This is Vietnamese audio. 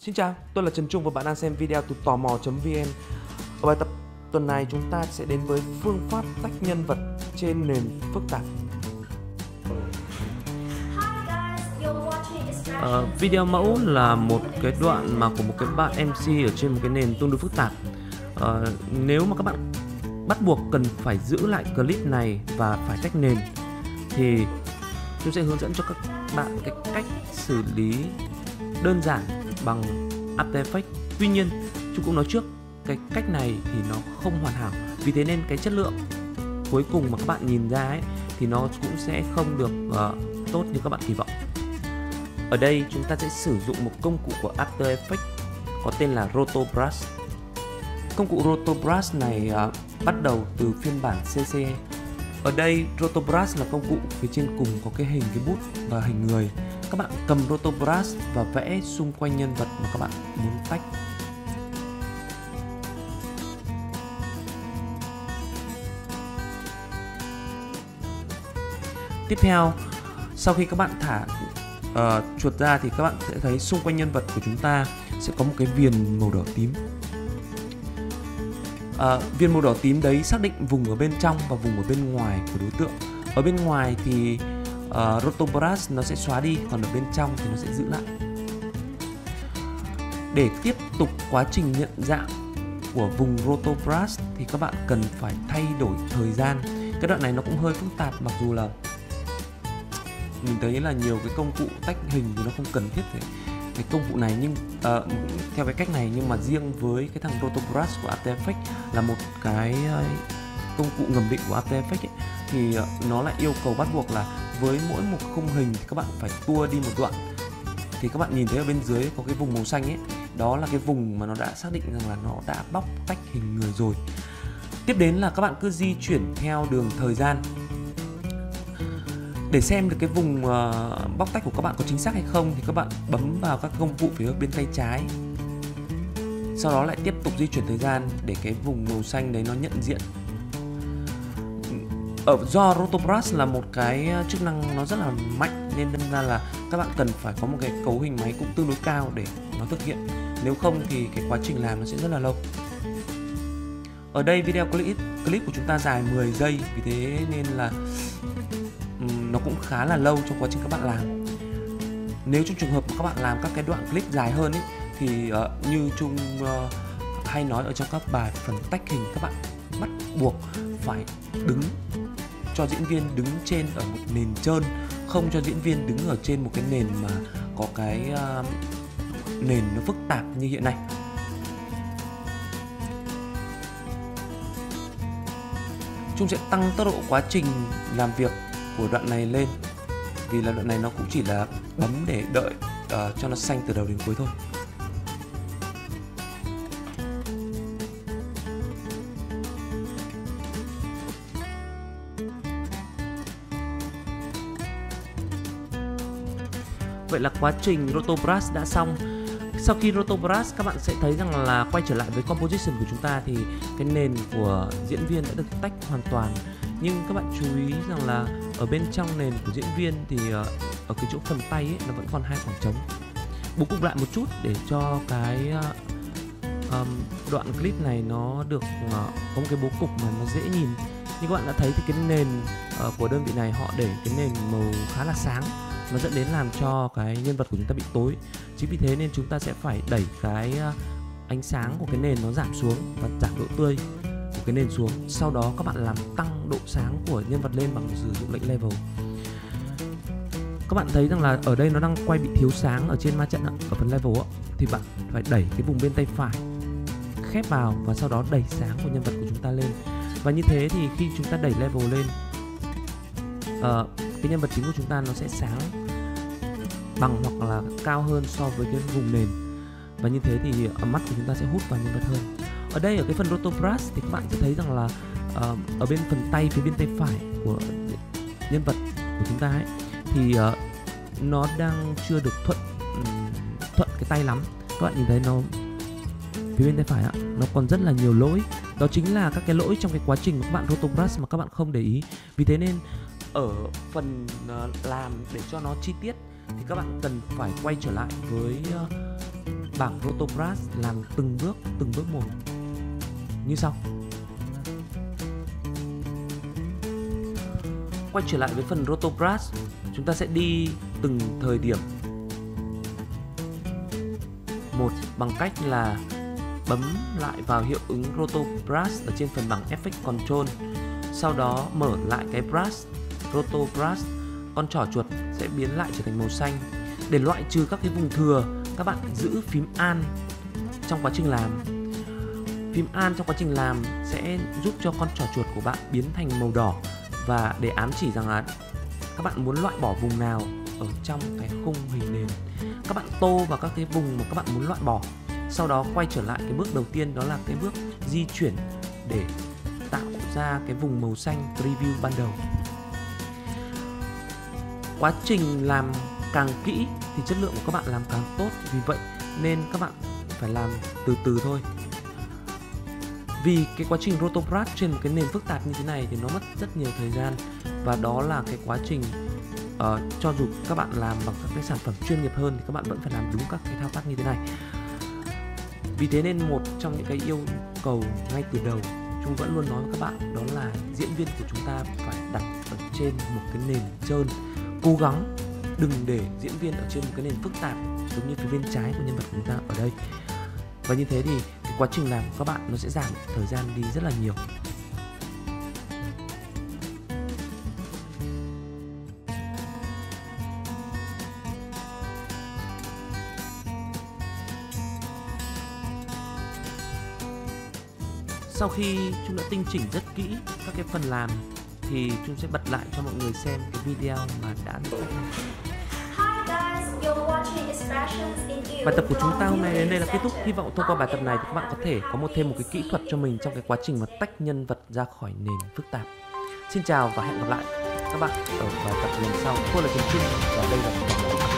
Xin chào, tôi là Trần Trung và bạn đang xem video từ tò mò.vn. Ở bài tập tuần này chúng ta sẽ đến với phương pháp tách nhân vật trên nền phức tạp. Video mẫu là một cái đoạn mà của một cái bạn MC ở trên một cái nền tương đối phức tạp. Nếu mà các bạn bắt buộc cần phải giữ lại clip này và phải tách nền thì tôi sẽ hướng dẫn cho các bạn cái cách xử lý đơn giản bằng After Effects. Tuy nhiên, chúng cũng nói trước cái cách này thì nó không hoàn hảo, vì thế nên cái chất lượng cuối cùng mà các bạn nhìn ra ấy thì nó cũng sẽ không được tốt như các bạn kỳ vọng. Ở đây chúng ta sẽ sử dụng một công cụ của After Effects có tên là Roto Brush. Công cụ Roto Brush này bắt đầu từ phiên bản CC. Ở đây Roto Brush là công cụ phía trên cùng có cái hình cái bút và hình người. Các bạn cầm Roto Brush và vẽ xung quanh nhân vật mà các bạn muốn tách. Tiếp theo, sau khi các bạn thả chuột ra thì các bạn sẽ thấy xung quanh nhân vật của chúng ta sẽ có một cái viền màu đỏ tím. Viền màu đỏ tím đấy xác định vùng ở bên trong và vùng ở bên ngoài của đối tượng. Ở bên ngoài thì Roto Brush nó sẽ xóa đi, còn ở bên trong thì nó sẽ giữ lại. Để tiếp tục quá trình nhận dạng của vùng Roto Brush thì các bạn cần phải thay đổi thời gian. Cái đoạn này nó cũng hơi phức tạp, mặc dù là mình thấy là nhiều cái công cụ tách hình thì nó không cần thiết cái công cụ này, nhưng theo cái cách này, nhưng mà riêng với cái thằng Roto Brush của After Effects là một cái công cụ ngầm định của After Effects ấy, thì nó lại yêu cầu bắt buộc là với mỗi một khung hình thì các bạn phải tua đi một đoạn. Thì các bạn nhìn thấy ở bên dưới có cái vùng màu xanh ấy, đó là cái vùng mà nó đã xác định rằng là nó đã bóc tách hình người rồi. Tiếp đến là các bạn cứ di chuyển theo đường thời gian. Để xem được cái vùng bóc tách của các bạn có chính xác hay không thì các bạn bấm vào các công cụ phía bên tay trái. Sau đó lại tiếp tục di chuyển thời gian để cái vùng màu xanh đấy nó nhận diện. Do Roto Brush là một cái chức năng nó rất là mạnh nên đâm ra là các bạn cần phải có một cái cấu hình máy cũng tương đối cao để nó thực hiện. Nếu không thì cái quá trình làm nó sẽ rất là lâu. Ở đây video clip của chúng ta dài 10 giây, vì thế nên là nó cũng khá là lâu trong quá trình các bạn làm. Nếu trong trường hợp mà các bạn làm các cái đoạn clip dài hơn ấy, thì như Trung hay nói ở trong các bài phần tách hình, các bạn bắt buộc phải cho diễn viên đứng trên ở một nền trơn, không cho diễn viên đứng ở trên một cái nền mà có cái nền nó phức tạp như hiện nay. Trung sẽ tăng tốc độ quá trình làm việc của đoạn này lên, vì là đoạn này nó cũng chỉ là bấm để đợi cho nó xanh từ đầu đến cuối thôi. Vậy là quá trình Roto Brush đã xong. Sau khi Roto Brush, các bạn sẽ thấy rằng là quay trở lại với composition của chúng ta thì cái nền của diễn viên đã được tách hoàn toàn. Nhưng các bạn chú ý rằng là ở bên trong nền của diễn viên thì ở cái chỗ phần tay ấy, nó vẫn còn hai khoảng trống. Bố cục lại một chút để cho cái đoạn clip này nó được có một cái bố cục mà nó dễ nhìn. Như các bạn đã thấy thì cái nền của đơn vị này họ để cái nền màu khá là sáng, nó dẫn đến làm cho cái nhân vật của chúng ta bị tối. Chính vì thế nên chúng ta sẽ phải đẩy cái ánh sáng của cái nền nó giảm xuống và giảm độ tươi của cái nền xuống. Sau đó các bạn làm tăng độ sáng của nhân vật lên bằng sử dụng lệnh level. Các bạn thấy rằng là ở đây nó đang quay bị thiếu sáng ở trên ma trận ở phần level thì bạn phải đẩy cái vùng bên tay phải khép vào và sau đó đẩy sáng của nhân vật của chúng ta lên. Và như thế thì khi chúng ta đẩy level lên, cái nhân vật chính của chúng ta nó sẽ sáng bằng hoặc là cao hơn so với cái vùng nền. Và như thế thì mắt của chúng ta sẽ hút vào nhân vật hơn. Ở đây ở cái phần Roto Brush thì các bạn sẽ thấy rằng là ở bên phần tay, phía bên tay phải của nhân vật của chúng ta ấy, thì nó đang chưa được thuận cái tay lắm. Các bạn nhìn thấy nó phía bên tay phải nó còn rất là nhiều lỗi. Đó chính là các cái lỗi trong cái quá trình của các bạn Roto Brush mà các bạn không để ý. Vì thế nên ở phần làm để cho nó chi tiết thì các bạn cần phải quay trở lại với bảng Rotobrush làm từng bước một như sau. Quay trở lại với phần Rotobrush, chúng ta sẽ đi từng thời điểm một bằng cách là bấm lại vào hiệu ứng Rotobrush ở trên phần bảng Effect Control. Sau đó mở lại cái brush, Rotobrush, con trỏ chuột sẽ biến lại trở thành màu xanh. Để loại trừ các cái vùng thừa, các bạn giữ phím Alt trong quá trình làm. Phím Alt trong quá trình làm sẽ giúp cho con trỏ chuột của bạn biến thành màu đỏ, và để ám chỉ rằng là các bạn muốn loại bỏ vùng nào ở trong cái khung hình nền. Các bạn tô vào các cái vùng mà các bạn muốn loại bỏ. Sau đó quay trở lại cái bước đầu tiên, đó là cái bước di chuyển để tạo ra cái vùng màu xanh preview ban đầu. Quá trình làm càng kỹ thì chất lượng của các bạn làm càng tốt, vì vậy nên các bạn phải làm từ từ thôi. Vì cái quá trình Rotobrush trên một cái nền phức tạp như thế này thì nó mất rất nhiều thời gian, và đó là cái quá trình cho dù các bạn làm bằng các cái sản phẩm chuyên nghiệp hơn thì các bạn vẫn phải làm đúng các cái thao tác như thế này. Vì thế nên một trong những cái yêu cầu ngay từ đầu chúng vẫn luôn nói với các bạn, đó là diễn viên của chúng ta phải đặt ở trên một cái nền trơn. Cố gắng đừng để diễn viên ở trên một cái nền phức tạp giống như phía bên trái của nhân vật của chúng ta ở đây. Và như thế thì cái quá trình làm của các bạn nó sẽ giảm thời gian đi rất là nhiều. Sau khi chúng đã tinh chỉnh rất kỹ các cái phần làm thì chúng sẽ bật lại cho mọi người xem cái video mà đã được phát hành. Bài tập của chúng ta hôm nay đến đây là kết thúc. Hy vọng thông qua bài tập này thì các bạn có thể có thêm một cái kỹ thuật cho mình trong cái quá trình mà tách nhân vật ra khỏi nền phức tạp. Xin chào và hẹn gặp lại các bạn ở bài tập lần sau. Tôi là Trần Trung và đây là